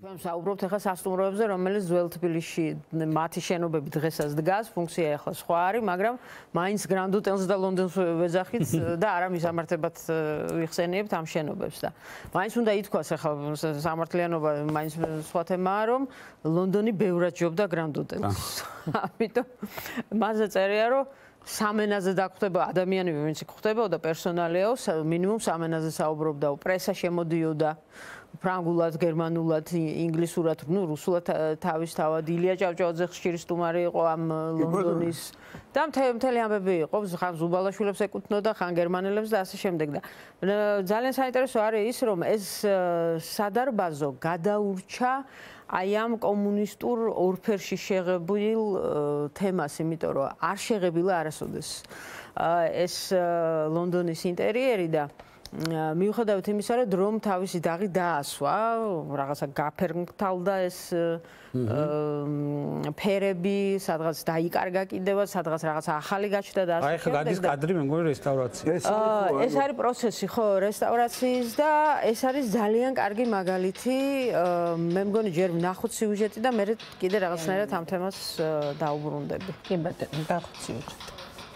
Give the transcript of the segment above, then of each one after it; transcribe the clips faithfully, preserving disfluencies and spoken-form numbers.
საუბრობთ ახლა სასტუმროებზე, რომელიც ძველ თბილისში მათი შენობები დღესაც დგას, ფუნქცია ახლა სხვა არის, მაგრამ მაინც გრანდ ოტელს და ლონდონს ვეძახით და არა მისამართებად ვიხსენიებთ ამ შენობებს და მაინც უნდა ითქვას ახლა სამართლიანობა მაინც სხვა თემაა, რომ ლონდონი ბევრად ჯობდა გრანდ ოტელს. ამიტომ მასზე წერია, რომ სამენაზე დაგხვდება ადამიანი, ვინც გვხვდებოდა და პერსონალიაო, მინიმუმ სამენაზე საუბრობდა, პრესა შემოდიოდა ფრანგულად, გერმანულად, ინგლისურად, ნუ რუსულად თავისთავად. ილია ჭავჭავაძე ხშირი სტუმარი იყო ამ ლონდონის და მთელი ამბები იყო, ხან ზუბალაშვილებს ეკუთვნოდა, ხან გერმანელებს და ასე შემდეგ და ძალიან საინტერესო არის ის, რომ ეს სადარბაზო გადაურჩა აი ამ კომუნისტურ ორფერში შეღებილ თემას, იმიტომ რომ არ შეღებილა არასოდეს ეს ლონდონის ინტერიერი და მიუხედავად იმისა, რომ თავისი დაღი დაასვა, რაღაცა გაფერმთავდა ეს ფერები, სადღაც დაიკარგა კიდევაც, სადღაც რაღაცა ახალი გაჩნდა და ასე შემდეგ. აი ხა გადის კადრი, მე მგონი რესტავრაცია. ეს არის პროცესი, ხო, რესტავრაციის და ეს არის ძალიან კარგი მაგალითი. მე მგონი ჯერ ვნახოთ სიუჟეტი და მე კიდე რაღაცნაირად ამ თემას დავუბრუნდები. კი ბატონო, ვნახოთ სიუჟეტი.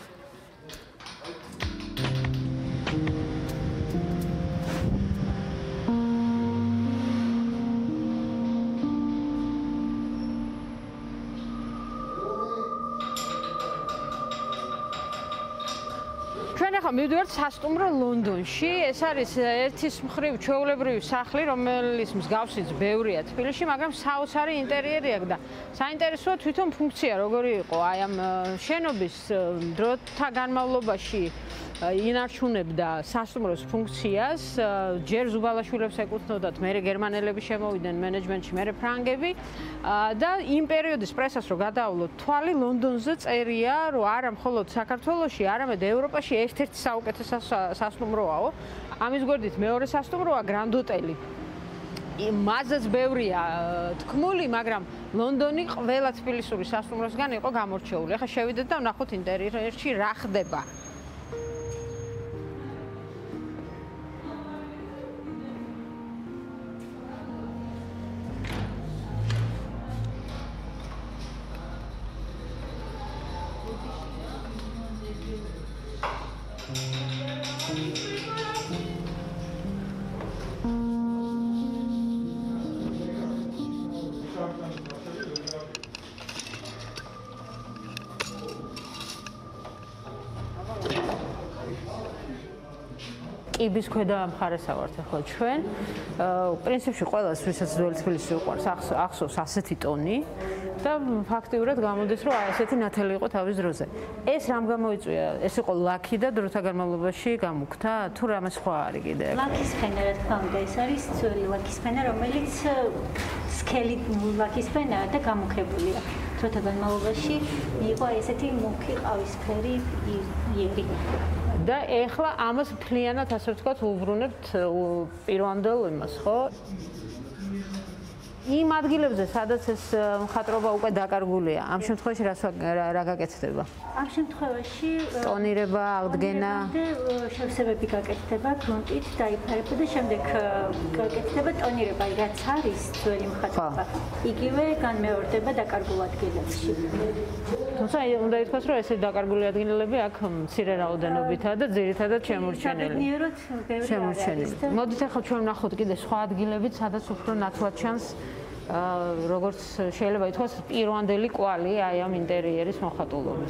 მივდივართ სასტუმრო ლონდონში. ეს არის ერთის მხრივ ჩვეულებრივი სახლი, რომელიც მსგავსიც ბევრია თბილისში, მაგრამ საოცარი ინტერიერი აქვს და საინტერესოა თვითონ ფუნქცია როგორი იყო. აი ამ შენობის დროთა განმავლობაში ინარჩუნებდა სასტუმროს ფუნქციას, ჯერ ზუბალაშვილებს ეკუთვნოდათ, მერე გერმანელები შემოვიდნენ მენეჯმენტში, მერე ფრანგები და იმ პერიოდის პრესას რო გადაავლოთ თვალი, ლონდონზე წერია, რომ არა მხოლოდ საქართველოში, არამედ ევროპაში ერთ-ერთი საუკეთესო სასტუმროაო. ამის გვერდით მეორე სასტუმროა გრანდ ოტელი. მაზეც ბევრია თქმული, მაგრამ ლონდონი ყველა თბილისური სასტუმროსგან იყო გამორჩეული. ახლა შევიდეთ და ვნახოთ ინტერიერში რა ხდება. კიბის ქვედა მხარესა ვართ ახლა ჩვენ. პრინციპში ყველას, ვისაც ძველი თბილისი უყვარს, ახსოვს ასეთი ტონი და ფაქტიურად გამოდის, რომ აი ესეთი ნათელი იყო თავის დროზე. ეს რამ გამოიწვია? ეს იყო ლაკი და დროთა განმავლობაში გამოგქთა? თუ რამე სხვა არის კიდე? ლაკის ფენა, რა თქმა უნდა, ეს არის ძველი ლაკის ფენა, რომელიც სქელი ლაკის ფენაა და გამუქებულია. დროთა განმავლობაში იყო ესეთი მუქი ყავისფერი იერი. და ეხლა ამას მთლიანად ასე ვთქვათ უბრუნებთ პირვანდელ იმას, ხო? იმ ადგილებზე, სადაც ეს მხატვრობა უკვე დაკარგულია, ამ შემთხვევაში რა გაკეთდება? ამ შემთხვევაში ტონირება, აღდგენა, შევსებები გაკეთდება, გრუნტით დაიფარება და შემდეგ გაკეთდება ტონირება, რაც არის ძველი მხატვრობა. იგივე განმეორდება დაკარგულ ადგილებში. თუმცა უნდა ითქვას, რომ ესე დაკარგული ადგილები აქ მცირე რაოდენობითაა და ძირითადად შემორჩენილი. შემორჩენილი. მოდით ახლა ჩვენ ვნახოთ კიდე სხვა ადგილებიც, სადაც უფრო ნათლად ჩანს როგორც შეიძლება ითქვას პირვანდელი კვალი აი ამ ინტერიერის მოხატულობის.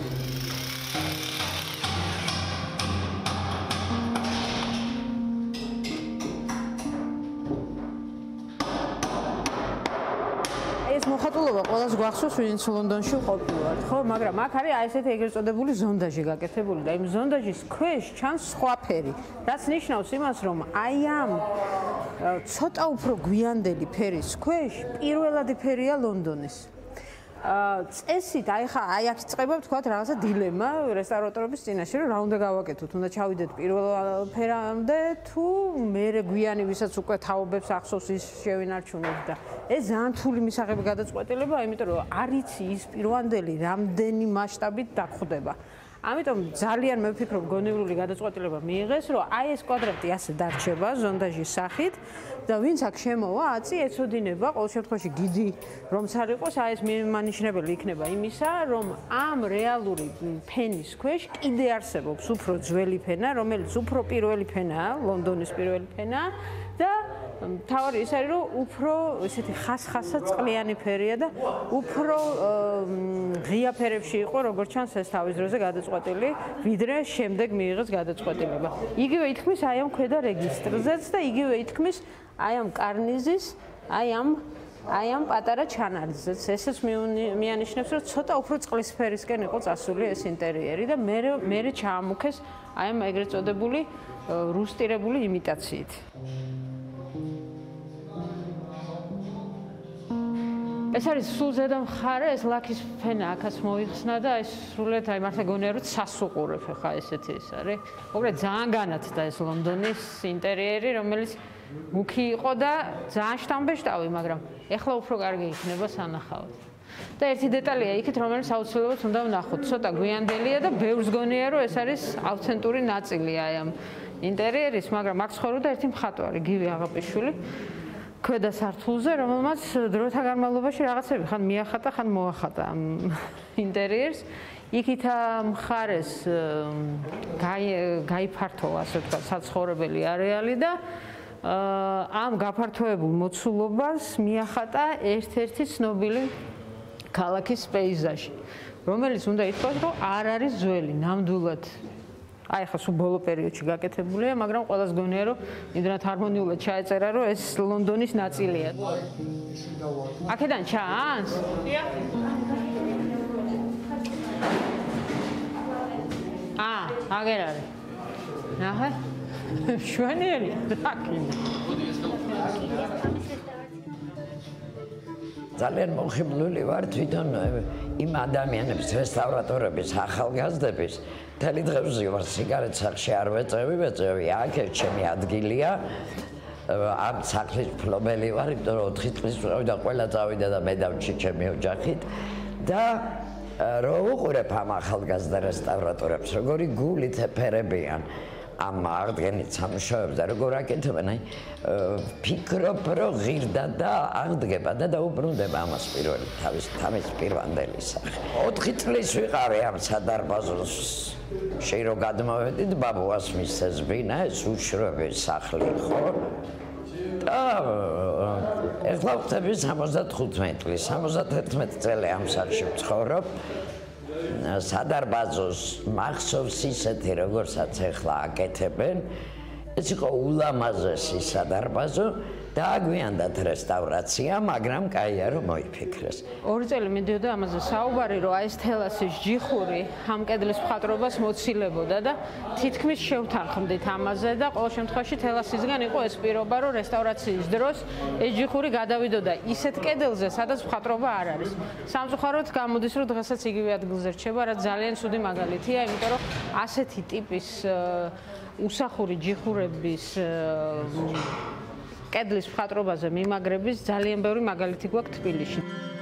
მოხატულობა ყველას გვახსოვს, ვინც ლონდონში ყოფილვართ, ხო? მაგრამ აქ არის აი ესეთი ეგრეთ წოდებული ზონდაჟი გაკეთებული და იმ ზონდაჟის ქვეშ ჩანს სხვა ფერი, რაც ნიშნავს იმას, რომ აი ამ ცოტა უფრო გვიანდელი ფერის ქვეშ პირველადი ფერია ლონდონის. წესით, აი ხა აი აქ იწყება ვთქვათ რაღაცა დილემა რესტავრატორების წინაშე, რომ რა უნდა გავაკეთოთ, უნდა ჩავიდეთ პირველ ფერამდე თუ მერე გვიანი, ვისაც უკვე თაობებს ახსოვს ის შევინარჩუნოთ და ეს ძალიან რთული მისაღები გადაწყვეტილებაა, იმიტომ რომ არ იცი ის პირვანდელი რამდენი მასშტაბით დაგხვდება. ამიტომ ძალიან მე ვფიქრობ გონივრული გადაწყვეტილება მიიღეს, რომ აი ეს კვადრატი ასე დარჩება ზონდაჟის სახით და ვინც აქ შემოვა, აწი ეცოდინება, ყოველ შემთხვევაში გიდი რომც არ იყოს, აი ეს მიმანიშნებელი იქნება იმისა, რომ ამ რეალური ფენის ქვეშ კიდე არსებობს უფრო ძველი ფენა, რომელიც უფრო პირველი ფენაა, ლონდონის პირველი ფენაა და თავარი ის არის, რომ უფრო ესეთი ხასხასა წყლიანი ფერია და უფრო ღია ფერებში იყო, როგორც ჩანს ეს თავის დროზე გადაწყვეტილი, ვიდრე შემდეგ მიიღეს გადაწყვეტილება. იგივე ითქმის აი ამ ქვედა რეგისტრზეც და იგივე ითქმის აი ამ კარნიზის, აი ამ აი ამ პატარა ჩანარძეც. ესეც მიანიშნებს, რომ ცოტა უფრო წყლის ფერისკენ იყო წასული ეს ინტერიერი და მე მე ჩაამუქეს აი ამ ეგრეთ წოდებული რუსტირებული იმიტაციით. ეს არის სულ ზედა მხარე, ეს ლაქის ფენა აქაც მოიხსნა და ეს სრულიად აი მართლა გონია რომ სასუყურებ ხა ესეთი ის არის. მოკლედ ძალიან განათდა ეს ლონდონის ინტერიერი, რომელიც მუქი იყო და ძალიან შთამბეჭდავი, მაგრამ ეხლა უფრო კარგი იქნება სანახავად. და ერთი დეტალია იქით, რომელიც აუცილებლად უნდა ვნახოთ. ცოტა გვიანდელია და ბევრს გონია რომ ეს არის ავთენტური ნაწილი აი ამ ინტერიერის, მაგრამ აქ ცხოვრობდა ერთი მხატვარი, გივი აღაპიშვილი. ქვედა სართულზე, რომელმაც დროთა განმავლობაში რაღაცები ხან მიახატა, ხან მოახატა ამ ინტერიერს. იქით მხარეს გაიფართოვა, ასე ვთქვათ, საცხოვრებელი არეალი და ამ გაფართოებულ მოცულობას მიახატა ერთ-ერთი ცნობილი ქალაქის პეიზაჟი, რომელიც უნდა ითქვას, რომ არ არის ძველი, ნამდვილად აი ხა სულ ბოლო პერიოდში გაკეთებულია, მაგრამ ყველას გონია რომ იმდენად ჰარმონიულად ჩაეწერა, რომ ეს ლონდონის ნაწილია. აქედან ჩანს? აა, აგერ არის. ნახე? შვენიერი, დაკინე. ძალიან მოხიბლული ვარ თვითონ იმ ადამიანების, რესტავრატორების, ახალგაზრდების მთელი დღეზე ვარ სიგარეტ სახლში არ ვეწევი, ვეწევი აქ ერთ ჩემი ადგილია. ამ სახლის მფლობელი ვარ, იმიტომ რომ ოთხი წლის ვიყავი და ყველა წავიდა და მე დავჭი ჩემი ოჯახით და რო უყურებ ამ ახალგაზრდა რესტავრატორებს, როგორი გულით ეფერებიან ამ აღდგენით სამუშაოებს და როგორ აკეთებენ, აი ფიქრობ, რომ ღირდა და აღდგება და დაუბრუნდება ამას პირველი თავის თავის პირვანდელი სახე. ოთხი წლის ვიყავი ამ სადარბაზოში, რო გადმოვედით, ბაბუას მისცეს ბინა, ეს უშრები სახლი ხო? და ეხლა ვხდები სამოცდათხუთმეტი წლის, სამოცდათერთმეტი წელი ამ სახლში ვცხოვრობ. სადარბაზოს მახსოვს ისეთი, როგორცაც ეხლა აკეთებენ. ეს იყო ულამაზესი სადარბაზო და აგვიანდათ რესტავრაცია, მაგრამ კაია რომ მოიფიქრეს. ორი წელი მიდიოდა ამაზე საუბარი, რომ აი ეს თელასის ჯიხური ამ კედლის მხატვრობას მოცილებოდა და თითქმის შევთანხმდით ამაზე და ყოველ შემთხვევაში თელასისგან იყო ეს პირობა, რომ რესტავრაციის დროს ეს ჯიხური გადავიდოდა ისეთ კედელზე, სადაც მხატვრობა არ არის. სამწუხაროდ გამოდის, რომ დღესაც იგივე ადგილზე რჩება, რაც ძალიან ცუდი მაგალითია, იმიტომ რომ ასეთი ტიპის უსახური ჯიხურების კედლის მხატვრობაზე მიმაგრების ძალიან ბევრი მაგალითი გვაქვს თბილისში.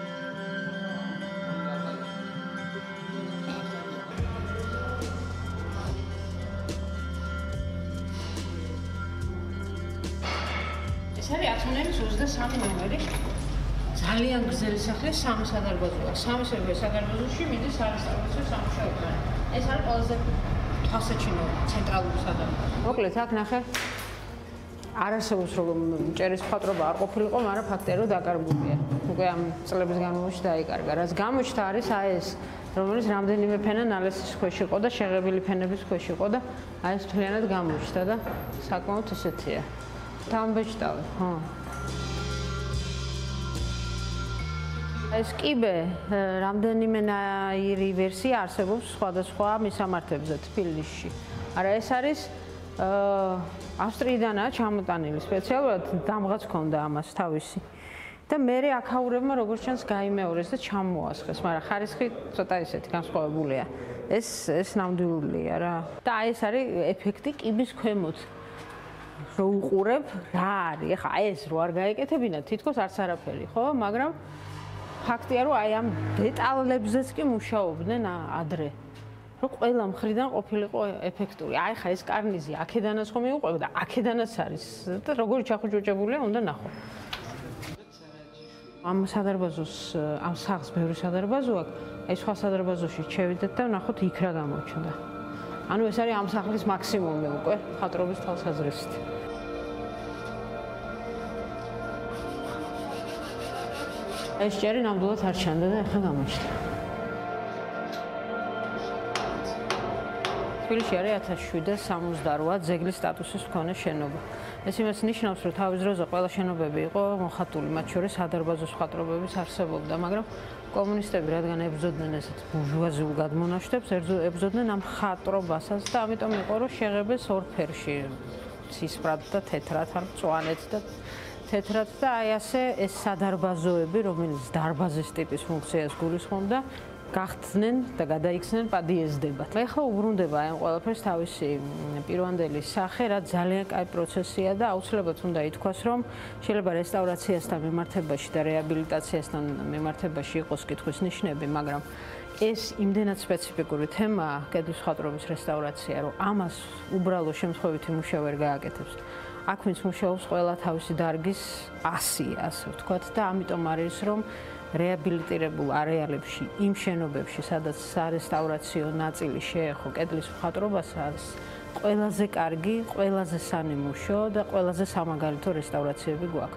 ეს არის ათონელის ოცდასამი ნომერი. ძალიან გრძელი სახლი, სამი სადარბაზოა. სამი სადარბაზოში მიდის სარესტავრაციო სამუშაოები. ეს არის ყველაზე თვალსაჩინო ცენტრალური სადარბაზო. მოკლედ აქ ნახე. არ არსებობს რომ ჭერის მხატვრობა არ ყოფილიყო, მაგრამ ფაქტია რომ დაკარგულია. უკვე ამ წლების განმავლობაში დაიკარგა. რაც გამოჩნდა არის აი ეს, რომელიც რამდენიმე ფენა ნალესის ქვეშ იყო და შეღებილი ფენების ქვეშ იყო და აი ეს მთლიანად გამოჩნდა და საკმაოდ ისეთია. დამბეჭდავი, ხო. ეს კიბე რამდენიმე ნაირი ვერსია არსებობს სხვადასხვა მისამართებზე თბილისში. არა ეს არის ავსტრიიდანაა ჩამოტანილი სპეციალურად დამღაც ქონდა ამას თავისი. და მე აქაურებმა როგორც ჩანს გაიმეორეს და ჩამოასხეს, მაგრამ ხარისხი ცოტა ისეთი განსხვავებულია. ეს ეს ნამდვილია რა. და აი ეს არის ეფექტი კიბის ქვემოთ. რო უყურებ რა არის? ეხა ეს რო არ გაეკეთებინა, თითქოს არც არაფერი, ხო? მაგრამ ფაქტია რომ აი ამ დეტალებზეც კი მუშაობდნენ ადრე. რომ ყველა მხრიდან ყოფილიყო ეფექტური. აი ხა ეს კარნიზი აქედანაც ხომ მიუყვება და აქედანაც არის და როგორი ჩახუჭუჭებულია უნდა ნახო. ამ სადარბაზოს ამ სახლს ბევრი სადარბაზო აქვს. აი სხვა სადარბაზოში შევიდეთ და ნახოთ იქ რა გამოჩნდა. ანუ ეს არის ამ სახლის მაქსიმუმი უკვე მხატვრობის თვალსაზრისით. ეს ჭერი ნამდვილად არ ჩანდა და ახლა გამოჩნდა. თბილისში არის ათას შვიდსა სამოცდაოთხ ძეგლის სტატუსის მქონე შენობა. ეს იმას ნიშნავს, რომ თავის დროზე ყველა შენობები იყო მოხატული, მათ შორის სადარბაზო მხატვრობებიც არსებობდა, მაგრამ კომუნისტები რადგან ებრძოდნენ ესეთ ბურჟუაზიულ გადმონაშთებს, ებრძოდნენ ამ მხატვრობასაც და ამიტომ იყო რომ შეღებეს ორ ფერში, ცისფრად და თეთრად, ან მწვანედ და თეთრად და აი ასე ეს სადარბაზოები, რომელიც დარბაზის ტიპის ფუნქციას გულისხმობდა, გახდნენ და გადაიქცნენ პადიეზდებად. ეხლა უბრუნდება აი ამ ყველაფერს თავისი პირვანდელი სახე, რაც ძალიან კაი პროცესია და აუცილებლად უნდა ითქვას, რომ შეიძლება რესტავრაციასთან მიმართებაში და რეაბილიტაციასთან მიმართებაში იყოს კითხვის ნიშნები, მაგრამ ეს იმდენად სპეციფიკური თემაა, კედლის მხატვრობის რესტავრაცია, რომ ამას უბრალო შემთხვევითი მუშა ვერ გააკეთებს. აქ ვინც მუშაობს, ყველა თავისი დარგის ასია, ასე ვთქვათ და ამიტომ არის რომ რეაბილიტირებულ არეალებში, იმ შენობებში, სადაც სარესტავრაციო ნაწილი შეეხო კედლის მხატვრობასაც, ყველაზე კარგი, ყველაზე სანიმუშო და ყველაზე სამაგალითო რესტავრაციები გვაქვს.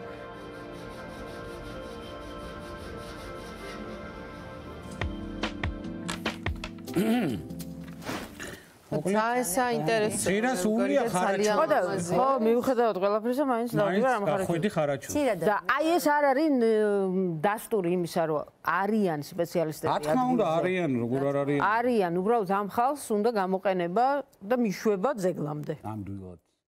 ძალიან საინტერესო. ძირას უნია ხარაჩო. ხო, მიუხედავად ყველაფრისა, მაინც დავდივარ ამ ხარაჩო. ხვიდი ხარაჩო. და აი ეს არ არის დასტური იმისა, რომ არიან სპეციალისტები. რა თქმა უნდა, არიან, როგორ არ არიან. არიან, უბრალოდ ამ ხალხს უნდა გამოყენება და მიშვება ძეგლამდე. ნამდვილად.